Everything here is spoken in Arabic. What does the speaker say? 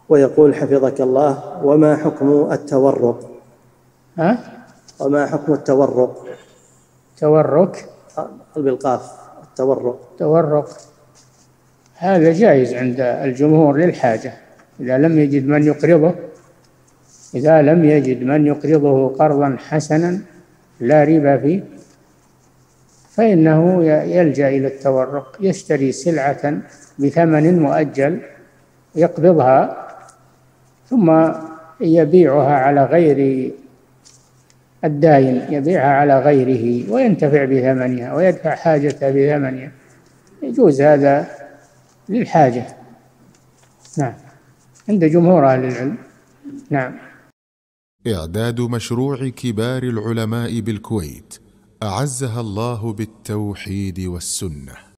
ويقول حفظك الله: وما حكم التورق؟ وما حكم التورق؟ تورك بالقاف، التورق. تورق هذا جائز عند الجمهور للحاجة، إذا لم يجد من يقرضه قرضا حسنا لا ربا فيه فإنه يلجأ إلى التورق، يشتري سلعة بثمن مؤجل يقبضها ثم يبيعها على غير الداين، يبيعها على غيره وينتفع بثمنها ويدفع حاجته بثمنها، يجوز هذا للحاجة. نعم، عند جمهور أهل العلم. نعم. إعداد مشروع كبار العلماء بالكويت أعزها الله بالتوحيد والسنة.